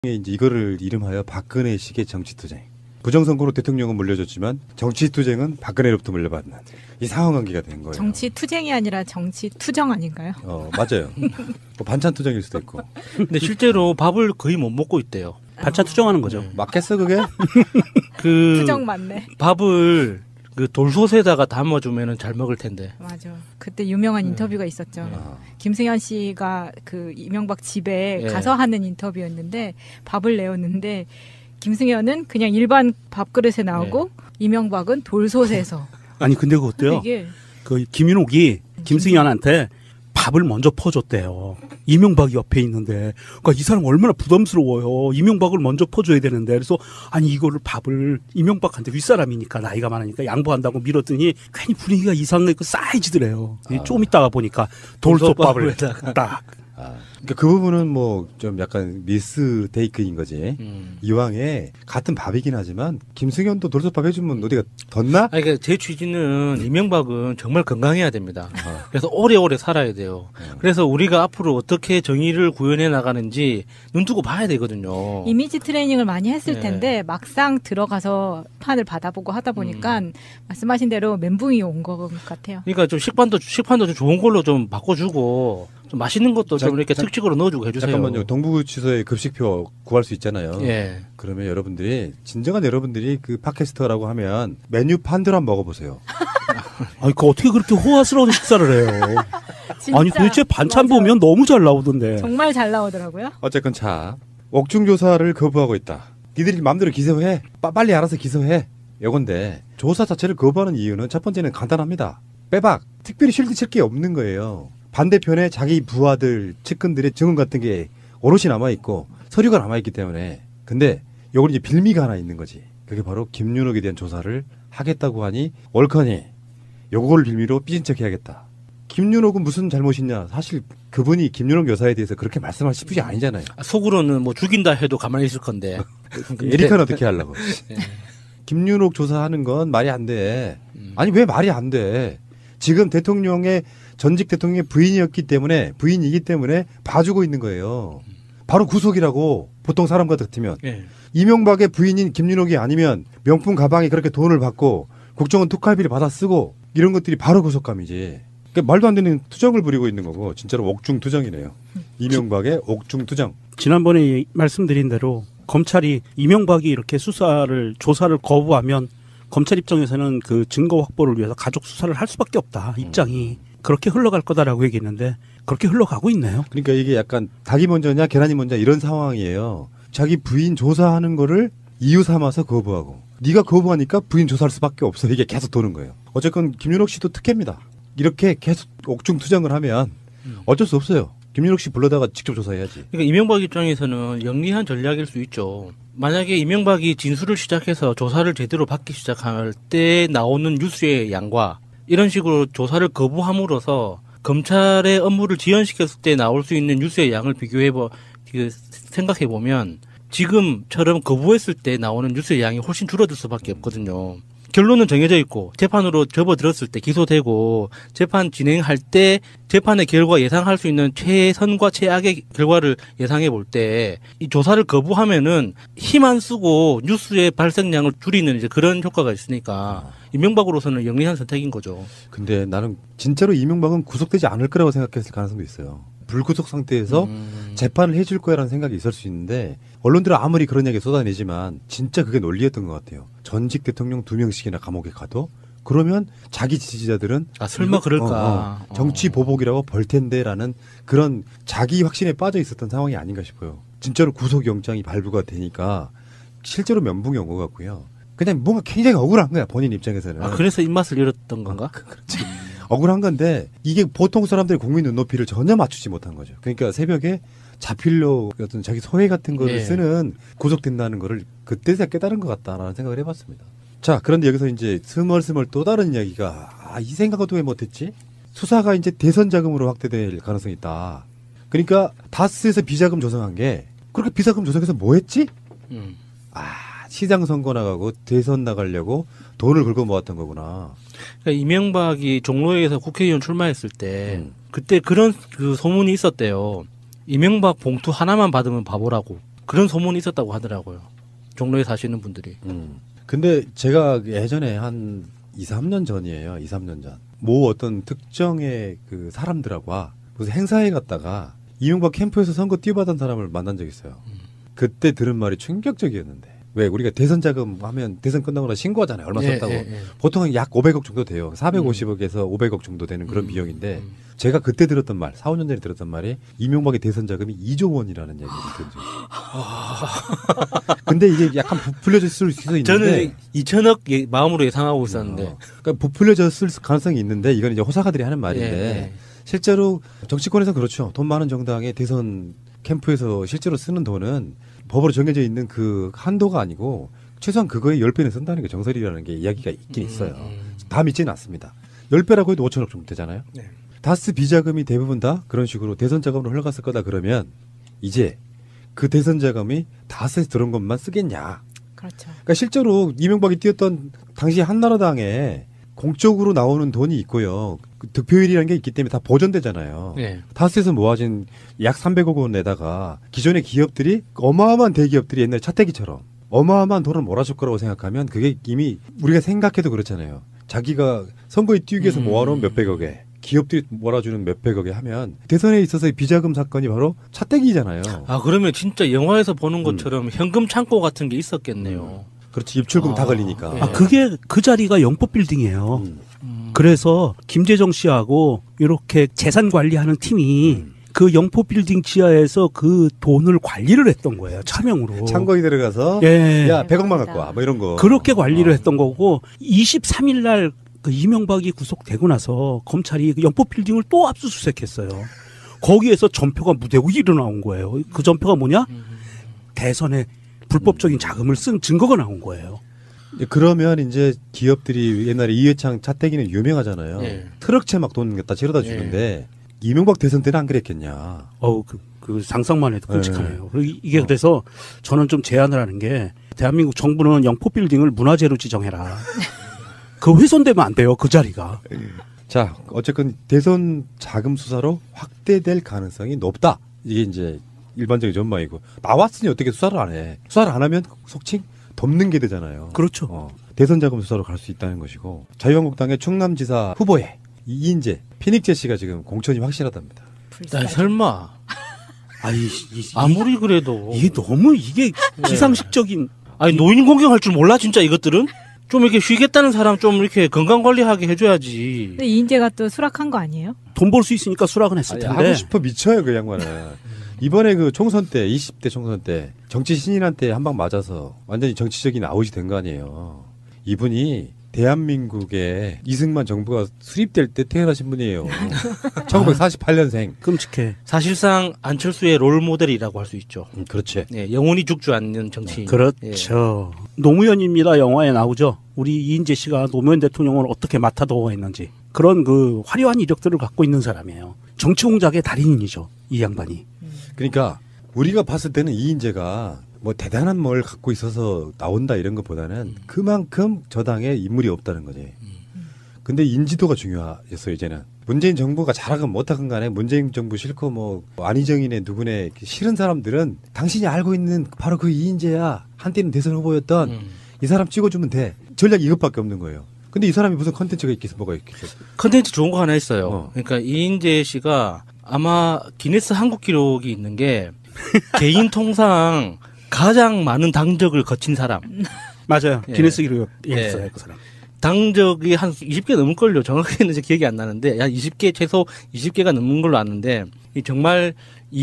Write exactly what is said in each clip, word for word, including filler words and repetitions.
이제 이거를 이름하여 박근혜식의 정치투쟁. 부정선거로 대통령은 물려줬지만 정치투쟁은 박근혜로부터 물려받는 이 상황관계가 된 거예요. 정치투쟁이 아니라 정치투정 아닌가요? 어 맞아요. 뭐 반찬투쟁일 수도 있고. 근데 실제로 밥을 거의 못 먹고 있대요. 반찬 투정하는 거죠. 네. 맞겠어 그게? 그 투정 맞네. 밥을 그 돌솥에다가 담아주면은 잘 먹을 텐데. 맞아. 그때 유명한 인터뷰가 있었죠. 아. 김승현 씨가 그 이명박 집에 예. 가서 하는 인터뷰였는데 밥을 내었는데 김승현은 그냥 일반 밥그릇에 나오고 예. 이명박은 돌솥에서. 아니 근데 그거 어때요? 이게 그 김인옥이 김승현한테 밥을 먼저 퍼줬대요. 이명박이 옆에 있는데, 그러니까 이 사람 얼마나 부담스러워요. 이명박을 먼저 퍼줘야 되는데, 그래서 아니 이거를 밥을 이명박한테 윗사람이니까 나이가 많으니까 양보한다고 밀었더니 괜히 분위기가 이상하고 싸해지더래요. 아. 좀 있다가 보니까 돌솥밥을 돌솥밥을 딱. 아, 그러니까 그 부분은 뭐 좀 약간 미스테이크인 거지. 음. 이왕에 같은 밥이긴 하지만 김승현도 돌솥밥 해주면 어디가 덧나? 아니, 그러니까 제 취지는 이명박은 정말 건강해야 됩니다. 아. 그래서 오래오래 살아야 돼요. 음. 그래서 우리가 앞으로 어떻게 정의를 구현해 나가는지 눈 두고 봐야 되거든요. 이미지 트레이닝을 많이 했을 네. 텐데 막상 들어가서 판을 받아보고 하다 보니까 음. 말씀하신 대로 멘붕이 온 것 같아요. 그러니까 좀 식판도 식판도 좀 좋은 걸로 좀 바꿔주고 좀 맛있는 것도 자, 좀 이렇게 자, 특식으로 넣어주고 해주세요. 잠깐만요. 동부구치소에 급식표 구할 수 있잖아요. 예. 그러면 여러분들이 진정한 여러분들이 그 팟캐스터라고 하면 메뉴판들 한번 먹어보세요. 아니 그 어떻게 그렇게 호화스러운 식사를 해요? 진짜 아니 도대체 반찬 맞아. 보면 너무 잘 나오던데. 정말 잘 나오더라고요. 어쨌건 자 옥중 조사를 거부하고 있다. 니들이 마음대로 기소해. 빠, 빨리 알아서 기소해. 요건데 조사 자체를 거부하는 이유는 첫 번째는 간단합니다. 빼박. 특별히 쉴드 칠 게 없는 거예요. 반대편에 자기 부하들, 측근들의 증언 같은 게 오롯이 남아있고 서류가 남아있기 때문에. 근데 요건 이제 빌미가 하나 있는 거지. 그게 바로 김윤옥에 대한 조사를 하겠다고 하니 옳거니 요거를 빌미로 삐진 척 해야겠다. 김윤옥은 무슨 잘못이 있냐. 사실 그분이 김윤옥 여사에 대해서 그렇게 말씀할 싶으시 아니잖아요. 속으로는 뭐 죽인다 해도 가만히 있을 건데. 에리카는 어떻게 하려고. 예. 김윤옥 조사하는 건 말이 안 돼. 음. 아니 왜 말이 안 돼. 지금 대통령의 전직 대통령의 부인이었기 때문에 부인이기 때문에 봐주고 있는 거예요. 바로 구속이라고 보통 사람 같으면. 예. 이명박의 부인인 김윤옥이 아니면 명품 가방에 그렇게 돈을 받고 국정원 특활비를 받아 쓰고 이런 것들이 바로 구속감이지. 그러니까 말도 안 되는 투정을 부리고 있는 거고 진짜로 옥중 투정이네요. 이명박의 옥중 투정. 지난번에 말씀드린 대로 검찰이 이명박이 이렇게 수사를 조사를 거부하면 검찰 입장에서는 그 증거 확보를 위해서 가족 수사를 할 수밖에 없다. 입장이 그렇게 흘러갈 거다라고 얘기했는데 그렇게 흘러가고 있네요. 그러니까 이게 약간 닭이 먼저냐 계란이 먼저 이런 상황이에요. 자기 부인 조사하는 거를 이유 삼아서 거부하고 네가 거부하니까 부인 조사할 수밖에 없어. 이게 계속 도는 거예요. 어쨌건 김윤옥 씨도 특혜입니다. 이렇게 계속 옥중 투정을 하면 어쩔 수 없어요. 김윤옥 씨 불러다가 직접 조사해야지. 그러니까 이명박 입장에서는 영리한 전략일 수 있죠. 만약에 이명박이 진술을 시작해서 조사를 제대로 받기 시작할 때 나오는 뉴스의 양과 이런 식으로 조사를 거부함으로써 검찰의 업무를 지연시켰을 때 나올 수 있는 뉴스의 양을 비교해보, 생각해보면 지금처럼 거부했을 때 나오는 뉴스의 양이 훨씬 줄어들 수밖에 없거든요. 결론은 정해져 있고 재판으로 접어들었을 때 기소되고 재판 진행할 때 재판의 결과 예상할 수 있는 최선과 최악의 결과를 예상해 볼 때 이 조사를 거부하면은 힘 안 쓰고 뉴스의 발생량을 줄이는 이제 그런 효과가 있으니까 이명박으로서는 영리한 선택인 거죠. 근데 나는 진짜로 이명박은 구속되지 않을 거라고 생각했을 가능성도 있어요. 불구속 상태에서 음. 재판을 해줄 거야라는 생각이 있을 수 있는데 언론들은 아무리 그런 얘기 쏟아내지만 진짜 그게 논리였던 것 같아요. 전직 대통령 두 명씩이나 감옥에 가도 그러면 자기 지지자들은 아 설마 이거- 그럴까? 어, 어, 정치 보복이라고 벌 텐데라는 그런 자기 확신에 빠져 있었던 상황이 아닌가 싶어요. 진짜로 구속영장이 발부가 되니까 실제로 면붕이 온 것 같고요. 그냥 뭔가 굉장히 억울한 거야 본인 입장에서는. 아 그래서 입맛을 잃었던 건가? 그렇지. 억울한 건데 이게 보통 사람들의 국민 눈높이를 전혀 맞추지 못한 거죠. 그러니까 새벽에 자필로 어떤 자기 소회 같은 거를 예. 쓰는 구속된다는 거를 그때서야 깨달은 것 같다라는 생각을 해봤습니다. 자, 그런데 여기서 이제 스멀스멀 또 다른 이야기가 아, 이 생각은 왜 못했지? 수사가 이제 대선 자금으로 확대될 가능성이 있다. 그러니까 다스에서 비자금 조성한 게 그렇게 비자금 조성해서 뭐 했지? 음. 아, 시장 선거 나가고 대선 나가려고 돈을 긁어 모았던 거구나. 그러니까 이명박이 종로에서 국회의원 출마했을 때 음. 그때 그런 그 소문이 있었대요. 이명박 봉투 하나만 받으면 바보라고. 그런 소문이 있었다고 하더라고요. 종로에 사시는 분들이. 음. 근데 제가 예전에 한 이, 삼 년 전이에요. 이, 삼 년 전. 모 어떤 특정의 그 사람들하고 무슨 행사에 갔다가 이명박 캠프에서 선거 띄워받은 사람을 만난 적이 있어요. 음. 그때 들은 말이 충격적이었는데. 왜 우리가 대선 자금 하면 대선 끝나고 나 신고하잖아요. 얼마 예, 썼다고. 예, 예. 보통 약 오백억 정도 돼요. 사백오십억에서 음. 오백억 정도 되는 그런 음, 비용인데 음. 제가 그때 들었던 말, 사, 오 년 전에 들었던 말이 이명박의 대선 자금이 이조 원이라는 얘기를 들은 적이 있어요. 근데 이게 약간 부풀려졌을 수도 있는데 저는 이천억 예, 마음으로 예상하고 있었는데. 어, 그러니까 부풀려졌을 가능성이 있는데 이건 이제 호사가들이 하는 말인데 예, 예. 실제로 정치권에서 그렇죠. 돈 많은 정당의 대선 캠프에서 실제로 쓰는 돈은 법으로 정해져 있는 그 한도가 아니고 최소한 그거의 십 배는 쓴다는 게 정설이라는 게 이야기가 있긴 있어요. 음, 음. 다 믿지는 않습니다. 십 배라고 해도 오천억 정도 되잖아요. 네. 다스 비자금이 대부분 다 그런 식으로 대선 자금으로 흘러갔을 거다 그러면 이제 그 대선 자금이 다스에서 들어온 것만 쓰겠냐. 그렇죠. 그러니까 실제로 이명박이 뛰었던 당시 한나라당에 공적으로 나오는 돈이 있고요. 그 득표율이라는 게 있기 때문에 다 보존되잖아요. 네. 다스에서 모아진 약 삼백억 원에다가 기존의 기업들이 어마어마한 대기업들이 옛날 차태기처럼 어마어마한 돈을 몰아줄 거라고 생각하면 그게 이미 우리가 생각해도 그렇잖아요. 자기가 선거에 뛰기 위해서 음. 모아놓은 몇백억에 기업들이 몰아주는 몇백억에 하면 대선에 있어서의 비자금 사건이 바로 차태기잖아요. 아 그러면 진짜 영화에서 보는 것처럼 음. 현금 창고 같은 게 있었겠네요. 음. 그렇지 입출금 아, 다 걸리니까. 예. 아, 그게 그 자리가 영법 빌딩이에요. 음. 음. 그래서 김재정 씨하고 이렇게 재산 관리하는 팀이 음. 그 영포 빌딩 지하에서 그 돈을 관리를 했던 거예요. 차명으로. 창고에 들어가서 예. 야 백억만 갖고 와 뭐 이런 거. 그렇게 관리를 어. 했던 거고 이십삼 일 날 그 이명박이 구속되고 나서 검찰이 그 영포 빌딩을 또 압수수색했어요. 거기에서 전표가 무대고 일어나온 거예요. 그 전표가 뭐냐? 대선에 불법적인 자금을 쓴 증거가 나온 거예요. 그러면 이제 기업들이 옛날에 이회창 차태기는 유명하잖아요. 예. 트럭채 막 돈 갖다 치러다 주는데 이명박 대선 때는 안 그랬겠냐. 어우, 그, 그 상상만 해도 네. 끔찍하네요. 그리고 이게 그래서 저는 좀 제안을 하는 게 대한민국 정부는 영포 빌딩을 문화재로 지정해라. 그 훼손되면 안 돼요. 그 자리가. 자, 어쨌건 대선 자금 수사로 확대될 가능성이 높다. 이게 이제 일반적인 전망이고 나왔으니 어떻게 수사를 안 해. 수사를 안 하면 속칭 덮는 게 되잖아요. 그렇죠. 어, 대선 자금 수사로 갈 수 있다는 것이고 자유한국당의 충남지사 후보에 이인재, 피닉재 씨가 지금 공천이 확실하답니다. 나 설마 아이, 이, 이, 아무리 그래도 이게 너무 이게 비상식적인. 아니 노인 공격할 줄 몰라 진짜 이것들은 좀 이렇게 쉬겠다는 사람 좀 이렇게 건강 관리하게 해줘야지. 근데 이인재가 또 수락한 거 아니에요? 돈 벌 수 있으니까 수락은 했을 아니, 텐데. 하고 싶어 미쳐요 그 양반은. 이번에 그 총선 때 이십 대 총선 때 정치 신인한테 한 방 맞아서 완전히 정치적인 아웃이 된 거 아니에요. 이분이 대한민국의 이승만 정부가 수립될 때 태어나신 분이에요. 천구백사십팔 년생. 끔찍해. 사실상 안철수의 롤 모델이라고 할 수 있죠. 음, 그렇지. 예, 영원히 죽지 않는 정치인. 그렇죠. 노무현입니다. 영화에 나오죠. 우리 이인재 씨가 노무현 대통령을 어떻게 맡아도했는지 그런 그 화려한 이력들을 갖고 있는 사람이에요. 정치 공작의 달인이죠. 이 양반이. 그러니까 우리가 봤을 때는 이인재가 뭐 대단한 뭘 갖고 있어서 나온다 이런 것보다는 그만큼 저당에 인물이 없다는 거지. 근데 인지도가 중요했어요 이제는. 문재인 정부가 잘하건 못하건 간에 문재인 정부 싫고 뭐 안희정이네 누구네 싫은 사람들은 당신이 알고 있는 바로 그 이인재야. 한때는 대선 후보였던 음. 이 사람 찍어주면 돼. 전략이 이것밖에 없는 거예요. 근데 이 사람이 무슨 컨텐츠가 있겠어 뭐가 있겠어. 컨텐츠 좋은 거 하나 있어요. 어. 그러니까 이인재 씨가 아마 기네스 한국 기록이 있는 게 개인 통상 가장 많은 당적을 거친 사람. 맞아요. 예. 기네스 기록에 예. 있어요. 그 사람. 당적이 한 이십 개 넘을걸요. 정확히는 이제 기억이 안 나는데, 한 이십 개, 최소 이십 개가 넘는 걸로 아는데, 이 정말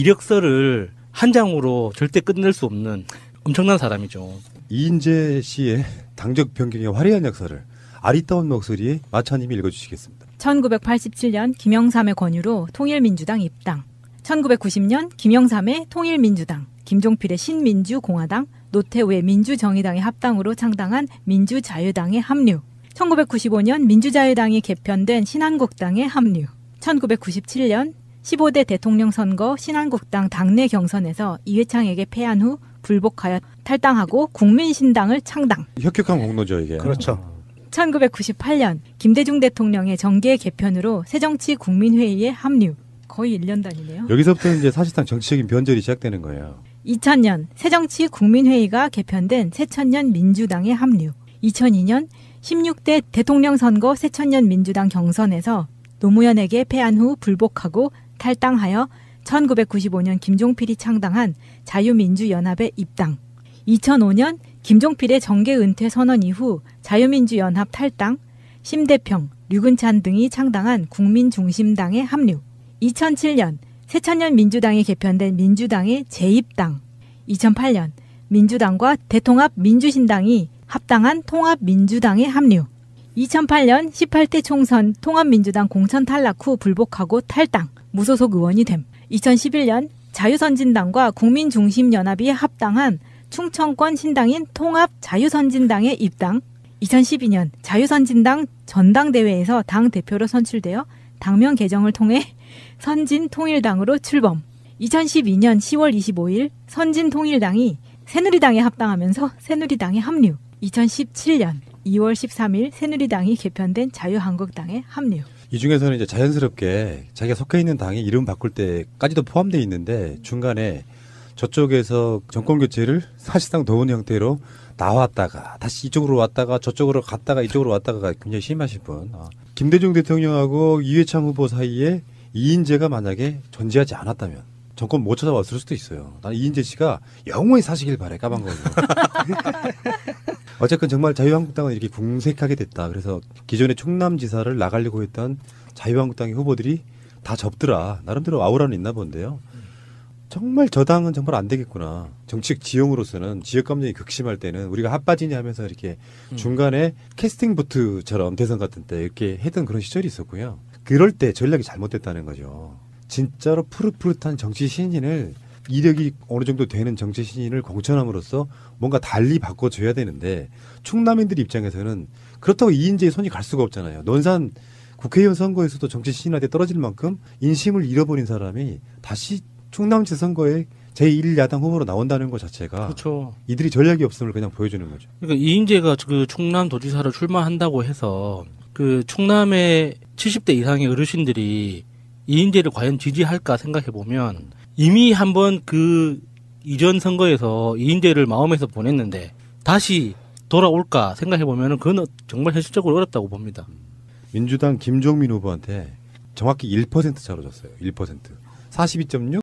이력서를 한 장으로 절대 끝낼 수 없는 엄청난 사람이죠. 이인재 씨의 당적 변경의 화려한 역사를 아리따운 목소리에 마차님이 읽어주시겠습니다. 천구백팔십칠 년 김영삼의 권유로 통일민주당 입당. 천구백구십 년 김영삼의 통일민주당, 김종필의 신민주공화당, 노태우의 민주정의당의 합당으로 창당한 민주자유당에 합류. 천구백구십오 년 민주자유당이 개편된 신한국당에 합류. 천구백구십칠 년 십오 대 대통령 선거 신한국당 당내 경선에서 이회창에게 패한 후 불복하여 탈당하고 국민신당을 창당. 혁혁한 공로죠 이게. 그렇죠. 천구백구십팔 년 김대중 대통령의 정계 개편으로 새정치국민회의에 합류. 거의 일 년 단위네요. 여기서부터 이제 사실상 정치적인 변절이 시작되는 거예요. 이천 년 새정치 국민회의가 개편된 새천년 민주당에 합류. 이천이 년 십육 대 대통령 선거 새천년 민주당 경선에서 노무현에게 패한 후 불복하고 탈당하여 천구백구십오 년 김종필이 창당한 자유민주연합에 입당. 이천오 년 김종필의 정계 은퇴 선언 이후 자유민주연합 탈당, 심대평, 류근찬 등이 창당한 국민중심당에 합류. 이천칠 년 새천년 민주당이 개편된 민주당에 재입당. 이천팔 년 민주당과 대통합 민주신당이 합당한 통합민주당에 합류. 이천팔 년 십팔 대 총선 통합민주당 공천 탈락 후 불복하고 탈당, 무소속 의원이 됨. 이천십일 년 자유선진당과 국민중심연합이 합당한 충청권 신당인 통합자유선진당에 입당. 이천십이 년 자유선진당 전당대회에서 당 대표로 선출되어 당명 개정을 통해 선진통일당으로 출범. 이천십이 년 시월 이십오일 선진통일당이 새누리당에 합당하면서 새누리당에 합류. 이천십칠 년 이월 십삼일 새누리당이 개편된 자유한국당에 합류. 이 중에서는 이제 자연스럽게 자기가 속해 있는 당이 이름 바꿀 때까지도 포함되어 있는데 중간에 저쪽에서 정권 교체를 사실상 도운 형태로 나왔다가 다시 이쪽으로 왔다가 저쪽으로 갔다가 이쪽으로 왔다가 굉장히 심하신 분. 아, 김대중 대통령하고 이회창 후보 사이에 이인재가 만약에 존재하지 않았다면 정권 못 찾아왔을 수도 있어요. 나는 이인재 씨가 영원히 사시길 바래, 까방거리고. 어쨌든 정말 자유한국당은 이렇게 궁색하게 됐다. 그래서 기존의 충남지사를 나가려고 했던 자유한국당의 후보들이 다 접더라. 나름대로 아우라는 있나 본데요. 정말 저 당은 정말 안 되겠구나. 정치적 지형으로서는 지역 감정이 극심할 때는 우리가 핫바지니 하면서 이렇게 음. 중간에 캐스팅 보트처럼 대선 같은 때 이렇게 했던 그런 시절이 있었고요. 그럴 때 전략이 잘못됐다는 거죠. 진짜로 푸릇푸릇한 정치 신인을 이력이 어느 정도 되는 정치 신인을 공천함으로써 뭔가 달리 바꿔줘야 되는데 충남인들 입장에서는 그렇다고 이인재의 손이 갈 수가 없잖아요. 논산 국회의원 선거에서도 정치 신인한테 떨어질 만큼 인심을 잃어버린 사람이 다시 충남지 선거에 제일 야당 후보로 나온다는 것 자체가 그렇죠. 이들이 전략이 없음을 그냥 보여주는 거죠. 그러니까 이인재가 그 충남도지사로 출마한다고 해서 그 충남의 칠십 대 이상의 어르신들이 이인재를 과연 지지할까 생각해 보면 이미 한번 그 이전 선거에서 이인재를 마음에서 보냈는데 다시 돌아올까 생각해 보면은 그건 정말 현실적으로 어렵다고 봅니다. 민주당 김종민 후보한테 정확히 일 퍼센트 차로 졌어요. 일 퍼센트. 사십이 점 육,